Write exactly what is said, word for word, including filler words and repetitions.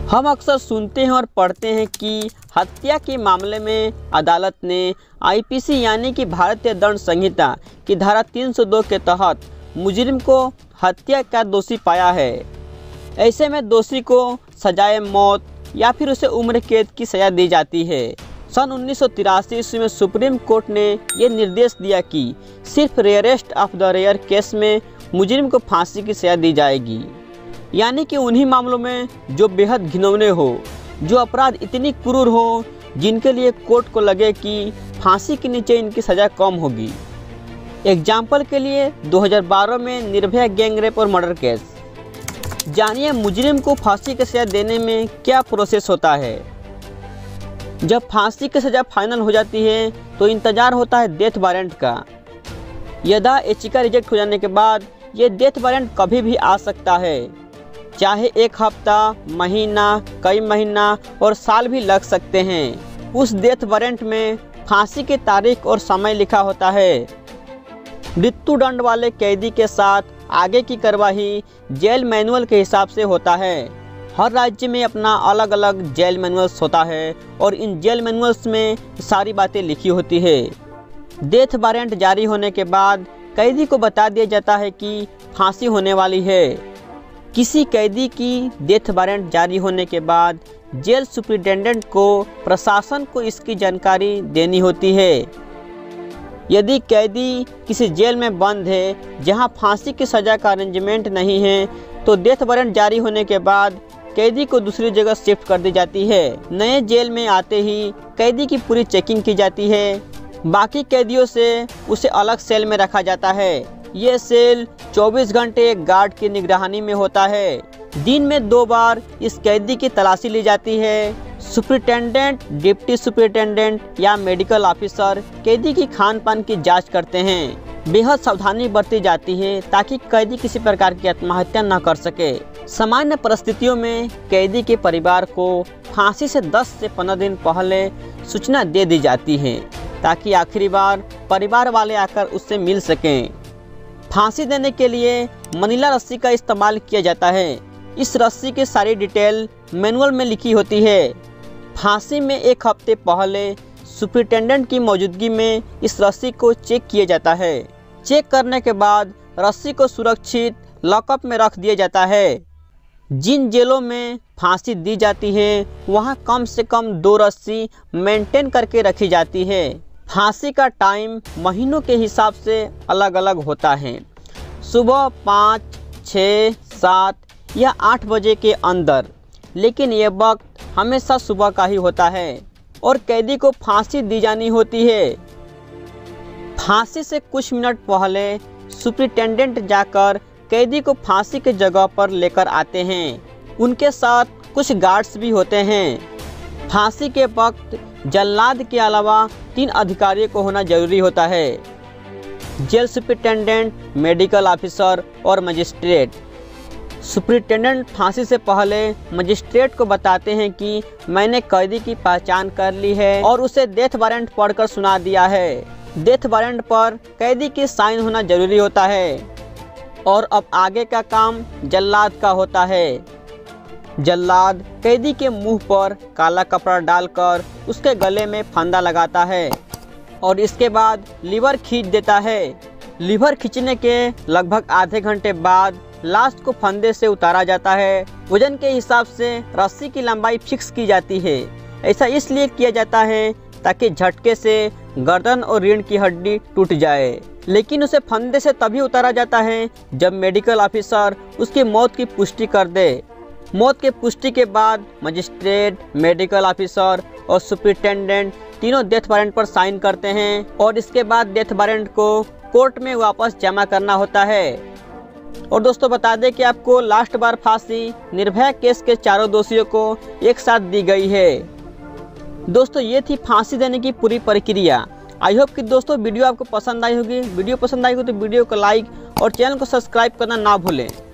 हम अक्सर सुनते हैं और पढ़ते हैं कि हत्या के मामले में अदालत ने आईपीसी यानी कि भारतीय दंड संहिता की धारा तीन सौ दो के तहत मुजरिम को हत्या का दोषी पाया है। ऐसे में दोषी को सजाए मौत या फिर उसे उम्र कैद की सज़ा दी जाती है। सन उन्नीस सौ तिरासी ईस्वी में सुप्रीम कोर्ट ने ये निर्देश दिया कि सिर्फ rarest of the rare case में मुजरिम को फांसी की सज़ा दी जाएगी, यानी कि उन्हीं मामलों में जो बेहद घिनौने हो, जो अपराध इतनी क्रूर हो जिनके लिए कोर्ट को लगे कि फांसी के नीचे इनकी सज़ा कम होगी। एग्जाम्पल के लिए दो हज़ार बारह में निर्भया गैंग रेप और मर्डर केस। जानिए मुजरिम को फांसी की सज़ा देने में क्या प्रोसेस होता है। जब फांसी की सज़ा फाइनल हो जाती है तो इंतज़ार होता है डेथ वारंट का। यदि याचिका रिजेक्ट हो जाने के बाद ये डेथ वारंट कभी भी आ सकता है, चाहे एक हफ्ता, महीना, कई महीना और साल भी लग सकते हैं। उस डेथ वारंट में फांसी की तारीख और समय लिखा होता है। मृत्यु दंड वाले कैदी के साथ आगे की कार्यवाही जेल मैनुअल के हिसाब से होता है। हर राज्य में अपना अलग अलग जेल मैनुअल्स होता है और इन जेल मैनुअल्स में सारी बातें लिखी होती है। डेथ वारंट जारी होने के बाद कैदी को बता दिया जाता है कि फांसी होने वाली है। किसी कैदी की डेथ वारंट जारी होने के बाद जेल सुपरिटेंडेंट को प्रशासन को इसकी जानकारी देनी होती है। यदि कैदी किसी जेल में बंद है जहां फांसी की सज़ा का अरेंजमेंट नहीं है तो डेथ वारंट जारी होने के बाद कैदी को दूसरी जगह शिफ्ट कर दी जाती है। नए जेल में आते ही कैदी की पूरी चेकिंग की जाती है। बाकी कैदियों से उसे अलग सेल में रखा जाता है। ये सेल चौबीस घंटे एक गार्ड की निगरानी में होता है। दिन में दो बार इस कैदी की तलाशी ली जाती है। सुपरिटेंडेंट, डिप्टी सुपरिटेंडेंट या मेडिकल ऑफिसर कैदी की खान पान की जांच करते हैं। बेहद सावधानी बरती जाती है ताकि कैदी किसी प्रकार की आत्महत्या न कर सके। सामान्य परिस्थितियों में कैदी के परिवार को फांसी से दस से पंद्रह दिन पहले सूचना दे दी जाती है ताकि आखिरी बार परिवार वाले आकर उससे मिल सकें। फांसी देने के लिए मनीला रस्सी का इस्तेमाल किया जाता है। इस रस्सी की सारी डिटेल मैनुअल में लिखी होती है। फांसी में एक हफ्ते पहले सुपरिटेंडेंट की मौजूदगी में इस रस्सी को चेक किया जाता है। चेक करने के बाद रस्सी को सुरक्षित लॉकअप में रख दिया जाता है। जिन जेलों में फांसी दी जाती है वहां कम से कम दो रस्सी मेंटेन करके रखी जाती है। फांसी का टाइम महीनों के हिसाब से अलग अलग होता है। सुबह पाँच, छः, सात या आठ बजे के अंदर, लेकिन ये वक्त हमेशा सुबह का ही होता है और कैदी को फांसी दी जानी होती है। फांसी से कुछ मिनट पहले सुपरिटेंडेंट जाकर कैदी को फांसी की जगह पर लेकर आते हैं। उनके साथ कुछ गार्ड्स भी होते हैं। फांसी के वक्त जल्लाद के अलावा तीन अधिकारियों को होना जरूरी होता है: जेल सुपरिटेंडेंट, मेडिकल ऑफिसर और मजिस्ट्रेट। सुपरिटेंडेंट फांसी से पहले मजिस्ट्रेट को बताते हैं कि मैंने कैदी की पहचान कर ली है और उसे डेथ वारंट पढ़कर सुना दिया है। डेथ वारंट पर कैदी की साइन होना जरूरी होता है और अब आगे का काम जल्लाद का होता है। जल्लाद कैदी के मुंह पर काला कपड़ा डालकर उसके गले में फंदा लगाता है और इसके बाद लीवर खींच देता है। लीवर खींचने के लगभग आधे घंटे बाद लाश को फंदे से उतारा जाता है। वजन के हिसाब से रस्सी की लंबाई फिक्स की जाती है। ऐसा इसलिए किया जाता है ताकि झटके से गर्दन और रीढ़ की हड्डी टूट जाए। लेकिन उसे फंदे से तभी उतारा जाता है जब मेडिकल ऑफिसर उसकी मौत की पुष्टि कर दे। मौत की पुष्टि के बाद मजिस्ट्रेट, मेडिकल ऑफिसर और सुपरिटेंडेंट तीनों डेथ वारंट पर साइन करते हैं और इसके बाद डेथ वारंट को कोर्ट में वापस जमा करना होता है। और दोस्तों बता दें कि आपको लास्ट बार फांसी निर्भया केस के चारों दोषियों को एक साथ दी गई है। दोस्तों ये थी फांसी देने की पूरी प्रक्रिया। आई होप कि दोस्तों वीडियो आपको पसंद आई होगी। वीडियो पसंद आई हो तो वीडियो को लाइक और चैनल को सब्सक्राइब करना ना भूलें।